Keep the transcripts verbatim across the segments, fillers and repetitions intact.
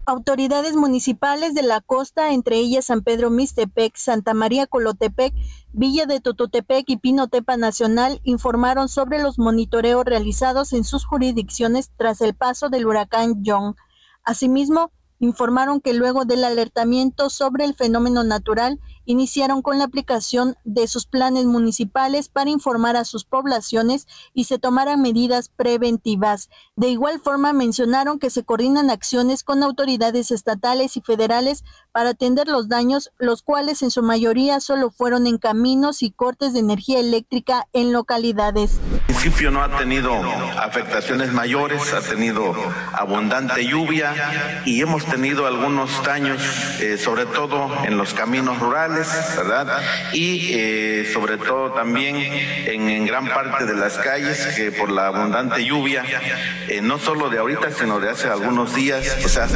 Autoridades municipales de la costa, entre ellas San Pedro Mixtepec, Santa María Colotepec, Villa de Tototepec y Pinotepa Nacional, informaron sobre los monitoreos realizados en sus jurisdicciones tras el paso del huracán John. Asimismo, informaron que luego del alertamiento sobre el fenómeno natural, iniciaron con la aplicación de sus planes municipales para informar a sus poblaciones y se tomaran medidas preventivas. De igual forma, mencionaron que se coordinan acciones con autoridades estatales y federales para atender los daños, los cuales en su mayoría solo fueron en caminos y cortes de energía eléctrica en localidades. El municipio no ha tenido afectaciones mayores, ha tenido abundante lluvia y hemos tenido algunos daños, eh, sobre todo en los caminos rurales, ¿verdad? Y eh, sobre todo también en, en gran parte de las calles, que por la abundante lluvia, eh, no solo de ahorita, sino de hace algunos días, o sea,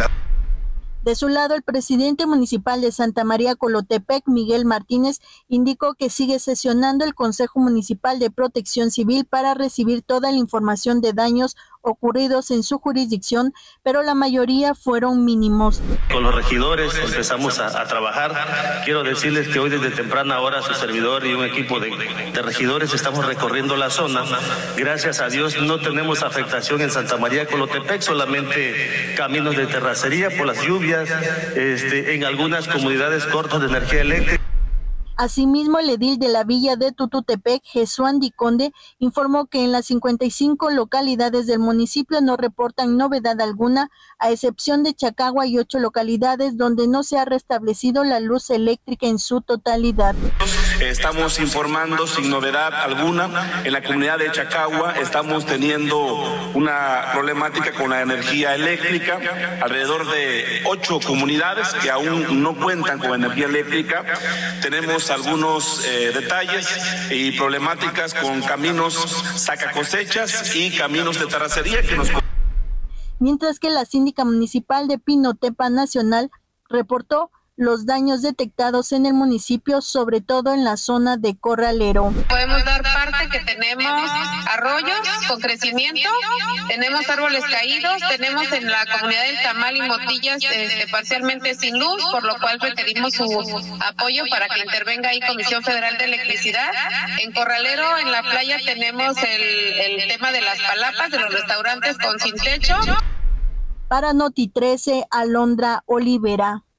De su lado, el presidente municipal de Santa María Colotepec, Miguel Martínez, indicó que sigue sesionando el Consejo Municipal de Protección Civil para recibir toda la información de daños ocurridos en su jurisdicción, pero la mayoría fueron mínimos. Con los regidores empezamos a, a trabajar. Quiero decirles que hoy desde temprana hora su servidor y un equipo de, de regidores estamos recorriendo la zona. Gracias a Dios no tenemos afectación en Santa María Colotepec, solamente caminos de terracería por las lluvias, este, en algunas comunidades cortos de energía eléctrica. Asimismo, el edil de la villa de Tututepec, Jesuán Di Conde, informó que en las cincuenta y cinco localidades del municipio no reportan novedad alguna, a excepción de Chacagua y ocho localidades donde no se ha restablecido la luz eléctrica en su totalidad. Estamos informando sin novedad alguna. En la comunidad de Chacagua estamos teniendo una problemática con la energía eléctrica, alrededor de ocho comunidades que aún no cuentan con energía eléctrica. Tenemos algunos eh, detalles y problemáticas con caminos sacacosechas y caminos de terracería que nos... Mientras que la síndica municipal de Pinotepa Nacional reportó los daños detectados en el municipio, sobre todo en la zona de Corralero. Podemos dar parte que tenemos arroyos con crecimiento, tenemos árboles caídos, tenemos en la comunidad del Tamal y Motillas este, parcialmente sin luz, por lo cual requerimos su apoyo para que intervenga ahí Comisión Federal de Electricidad. En Corralero, en la playa, tenemos el, el tema de las palapas, de los restaurantes con sin techo. Para Noti trece, Alondra Olivera.